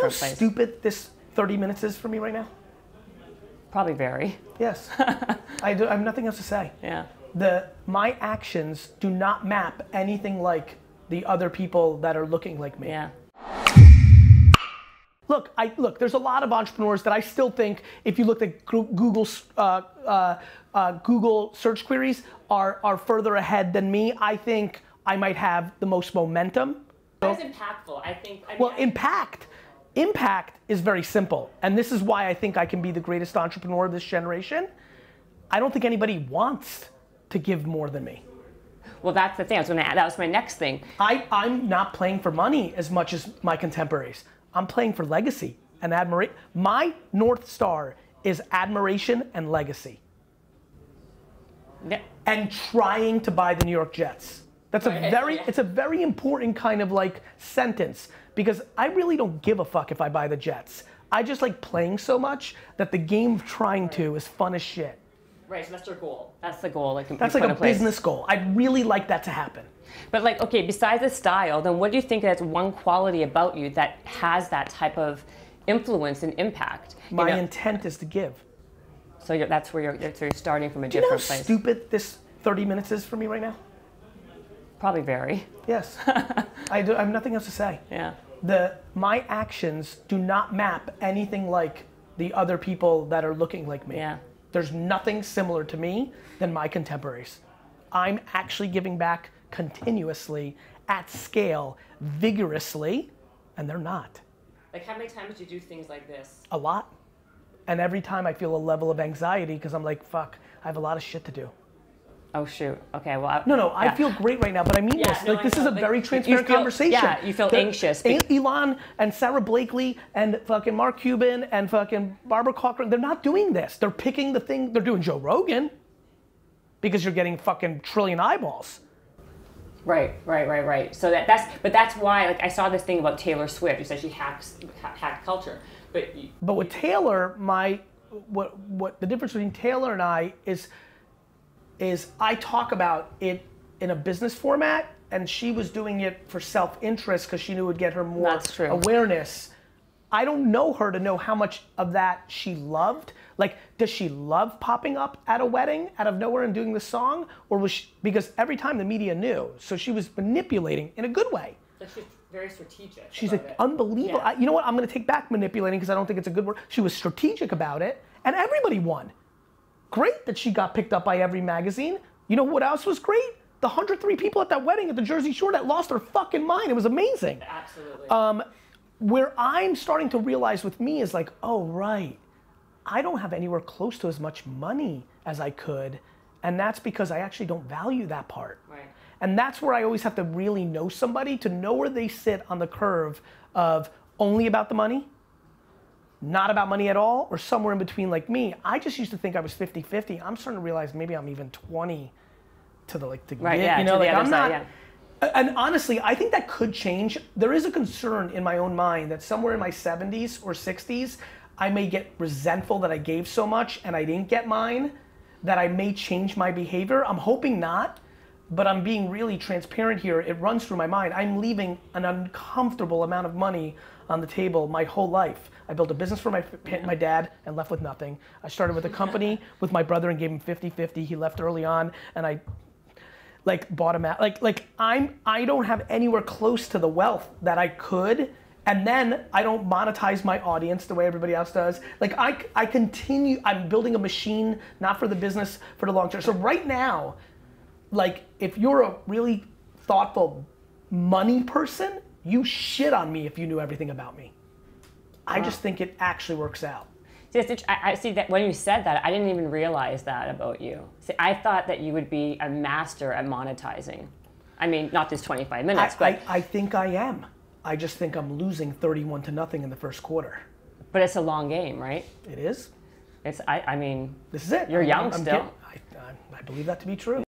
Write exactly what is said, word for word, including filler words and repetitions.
different place. Do you know how stupid this thirty minutes is for me right now? Probably very. Yes. I, do, I have nothing else to say. Yeah. The, my actions do not map anything like the other people that are looking like me. Yeah. Look, I, look, there's a lot of entrepreneurs that I still think, if you look at Google, uh, uh, uh, Google search queries, are, are further ahead than me. I think I might have the most momentum. That is impactful. I think. I mean, well, I, impact. Impact is very simple. And this is why I think I can be the greatest entrepreneur of this generation. I don't think anybody wants to give more than me. Well, that's the thing. I was gonna add, that was my next thing. I, I'm not playing for money as much as my contemporaries. I'm playing for legacy and admiration. My North Star is admiration and legacy. Yeah. And trying to buy the New York Jets. That's a very, yeah. it's a very important kind of like sentence, because I really don't give a fuck if I buy the Jets. I just like playing so much that the game of trying right. to is fun as shit. Right, so that's your goal. That's the goal. Like, that's like a business goal. I'd really like that to happen. But like, okay, besides the style, then what do you think that's one quality about you that has that type of influence and impact? My you know? intent is to give. So you're, that's where you're, so you're starting from a do different you know how place. Stupid this thirty minutes is for me right now? Probably very. Yes. I, do, I have nothing else to say. Yeah. The, my actions do not map anything like the other people that are looking like me. Yeah. There's nothing similar to me than my contemporaries. I'm actually giving back continuously, at scale, vigorously, and they're not. Like, how many times do you do things like this? A lot. And every time I feel a level of anxiety because I'm like, fuck, I have a lot of shit to do. Oh shoot. Okay. Well. I, no, no. Yeah. I feel great right now, but I mean yeah, this. No, like this know. is a like, very transparent feel, conversation. Yeah. You feel the, anxious. Elon and Sarah Blakely and fucking Mark Cuban and fucking Barbara Corcoran. They're not doing this. They're picking the thing. They're doing Joe Rogan because you're getting fucking trillion eyeballs. Right, right, right, right. So that that's but that's why like I saw this thing about Taylor Swift. You said she hacks ha- hacked culture, but you, but with Taylor, my what what the difference between Taylor and I is is I talk about it in a business format, and she was doing it for self-interest because she knew it would get her more that's true. awareness. I don't know her to know how much of that she loved. Like, does she love popping up at a wedding out of nowhere and doing the song? Or was she, because every time the media knew, so she was manipulating in a good way. Like she's very strategic. She's like, unbelievable. Yeah. I, you know what, I'm gonna take back manipulating because I don't think it's a good word. She was strategic about it, and everybody won. Great that she got picked up by every magazine. You know what else was great? The one hundred three people at that wedding at the Jersey Shore that lost their fucking mind. It was amazing. Absolutely. Um, where I'm starting to realize with me is like, oh, right. I don't have anywhere close to as much money as I could. And that's because I actually don't value that part. Right. And that's where I always have to really know somebody to know where they sit on the curve of only about the money, not about money at all, or somewhere in between like me. I just used to think I was fifty fifty. I'm starting to realize maybe I'm even twenty to the like the right, get, yeah, you know, to like the other I'm side, not. yeah. And honestly, I think that could change. There is a concern in my own mind that somewhere in my seventies or sixties, I may get resentful that I gave so much and I didn't get mine, that I may change my behavior. I'm hoping not, but I'm being really transparent here. It runs through my mind. I'm leaving an uncomfortable amount of money on the table my whole life. I built a business for my my dad and left with nothing. I started with a company with my brother and gave him fifty fifty. He left early on, and I like bought him out. Like, like I'm, I don't have anywhere close to the wealth that I could. And then I don't monetize my audience the way everybody else does. Like I, I continue, I'm building a machine, not for the business, for the long term. So right now, like if you're a really thoughtful money person, you shit on me if you knew everything about me. I just think it actually works out. See, I see that when you said that, I didn't even realize that about you. See, I thought that you would be a master at monetizing. I mean, not this twenty-five minutes, I, but I, I think I am. I just think I'm losing thirty-one to nothing in the first quarter. But it's a long game, right? It is. It's. I. I mean. This is it. You're I'm, young I'm still. Getting, I, I, I believe that to be true.